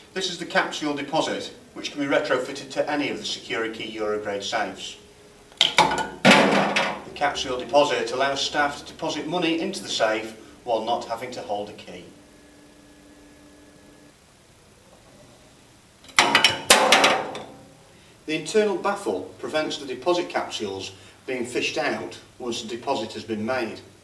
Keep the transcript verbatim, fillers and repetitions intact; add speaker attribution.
Speaker 1: This is the Capsule deposit, which can be retrofitted to any of the Securikey Euro Grade safes. The Capsule deposit allows staff to deposit money into the safe while not having to hold a key. The internal baffle prevents the deposit capsules being fished out once the deposit has been made.